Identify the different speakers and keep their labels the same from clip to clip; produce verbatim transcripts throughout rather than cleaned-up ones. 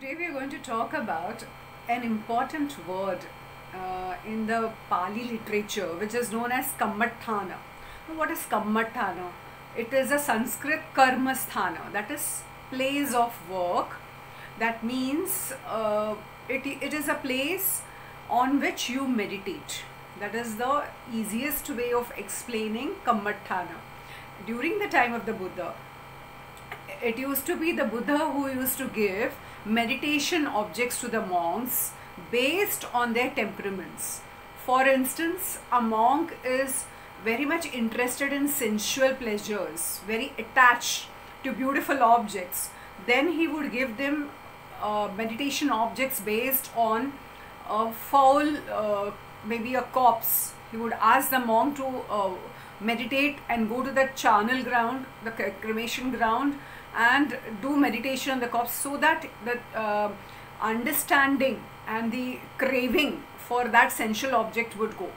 Speaker 1: Today we are going to talk about an important word uh, in the Pali literature, which is known as Kammatthana. Now, what is Kammatthana? It is a Sanskrit karma sthana, that is place of work. That means uh, it, it is a place on which you meditate. That is the easiest way of explaining Kammatthana. During the time of the Buddha, it used to be the Buddha who used to give meditation objects to the monks based on their temperaments. For instance, a monk is very much interested in sensual pleasures, very attached to beautiful objects. Then he would give them uh, meditation objects based on a foul, uh, maybe a corpse. He would ask the monk to uh, meditate and go to the charnel ground, the cremation ground, and do meditation on the corpse, so that the uh, understanding and the craving for that sensual object would go.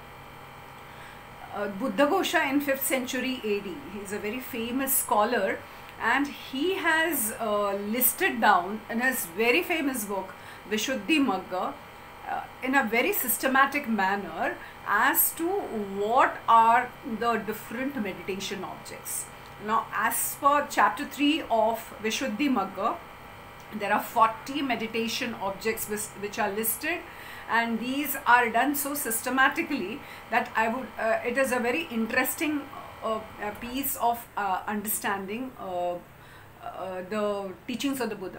Speaker 1: Uh, Buddhaghosa in fifth century A D, he is a very famous scholar, and he has uh, listed down in his very famous book Vishuddhimagga uh, in a very systematic manner as to what are the different meditation objects. Now, as per chapter three of Vishuddhimagga, there are forty meditation objects which, which are listed, and these are done so systematically that I would, uh, it is a very interesting uh, piece of uh, understanding uh, uh, the teachings of the Buddha.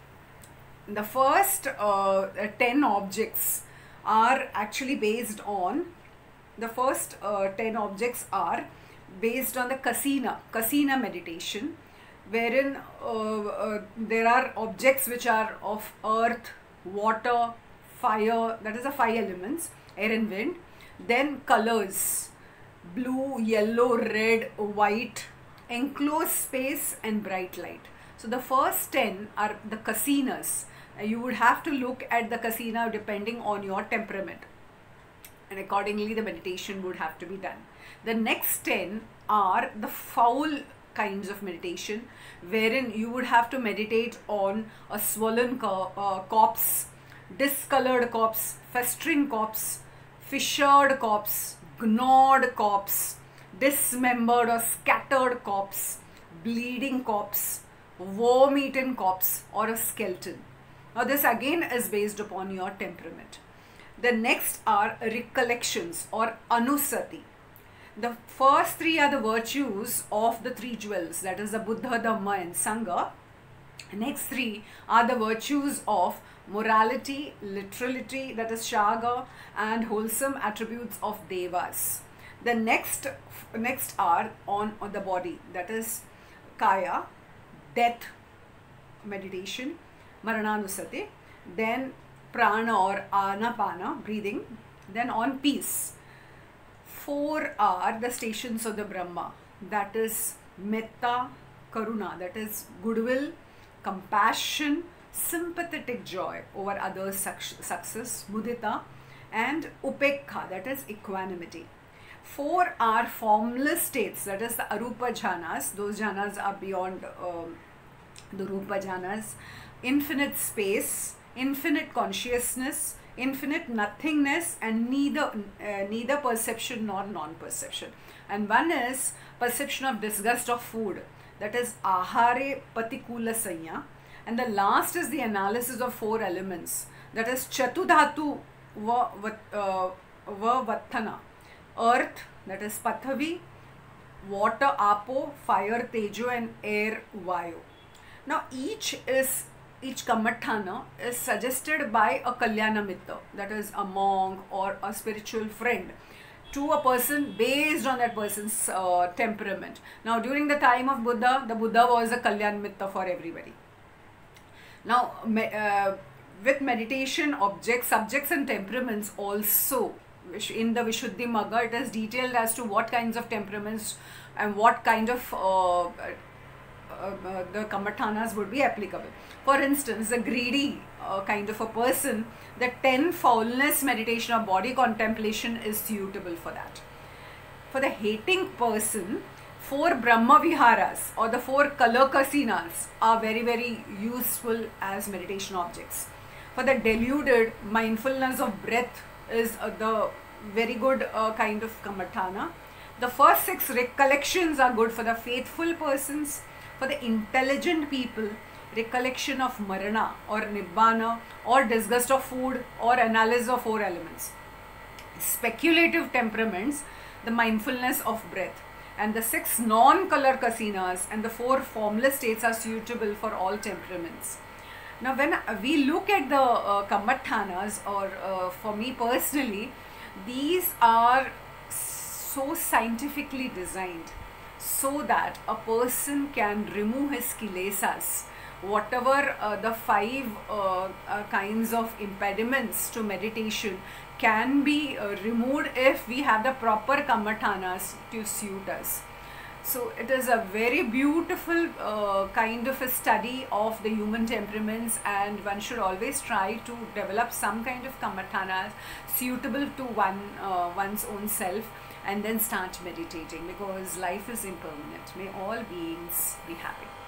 Speaker 1: The first uh, ten objects are actually based on, the first uh, ten objects are based on the Kasina, Kasina meditation, wherein uh, uh, there are objects which are of earth, water, fire, that is the five elements, air and wind. Then colors, blue, yellow, red, white, enclosed space and bright light. So the first ten are the Kasinas. You would have to look at the Kasina depending on your temperament, and accordingly the meditation would have to be done. The next ten are the foul kinds of meditation, wherein you would have to meditate on a swollen co uh, corpse, discolored corpse, festering corpse, fissured corpse, gnawed corpse, dismembered or scattered corpse, bleeding corpse, worm-eaten corpse, or a skeleton. Now this again is based upon your temperament. The next are recollections or anusati. The first three are the virtues of the three jewels, that is the Buddha, Dhamma and Sangha. Next three are the virtues of morality, literality, that is Shaga, and wholesome attributes of Devas. The next, next are on, on the body, that is Kaya, death meditation, Marananusati, then Prana or Anapana, breathing, then on peace. Four are the stations of the Brahma, that is Metta, Karuna, that is goodwill, compassion, sympathetic joy over others' success, Mudita, and Upekha, that is equanimity. Four are formless states, that is the Arupa jhanas. Those jhanas are beyond um, the Rupa jhanas. Infinite space, infinite consciousness, infinite nothingness, and neither uh, neither perception nor non-perception. And one is perception of disgust of food, that is ahare patikula sanya. And the last is the analysis of four elements, that is chatudhatu va, uh, va vattana, earth, that is pathavi, water apo, fire tejo, and air vayu. Now each is each Kammatthana is suggested by a Kalyana Mitra, that is a monk or a spiritual friend, to a person based on that person's uh, temperament. Now during the time of Buddha, the Buddha was a Kalyana Mitra for everybody. Now me, uh, with meditation objects, subjects and temperaments also, in the Vishuddhimagga it is detailed as to what kinds of temperaments and what kind of uh, Uh, uh, the Kammatthanas would be applicable. For instance, the greedy uh, kind of a person, the ten foulness meditation of body contemplation is suitable for that. For the hating person, four Brahma Viharas or the four color kasinas are very, very useful as meditation objects. For the deluded, mindfulness of breath is uh, the very good uh, kind of Kammatthana. The first six recollections are good for the faithful persons. For the intelligent people, recollection of Marana or Nibbana or disgust of food or analysis of four elements. Speculative temperaments, the mindfulness of breath. And the six non-color kasinas and the four formless states are suitable for all temperaments. Now when we look at the uh, Kammatthanas, or uh, for me personally, these are so scientifically designed so that a person can remove his kilesas, whatever uh, the five uh, uh, kinds of impediments to meditation can be uh, removed if we have the proper Kammatthanas to suit us. So it is a very beautiful uh, kind of a study of the human temperaments, and one should always try to develop some kind of Kammatthanas suitable to one uh, one's own self, and then start meditating, because life is impermanent. May all beings be happy.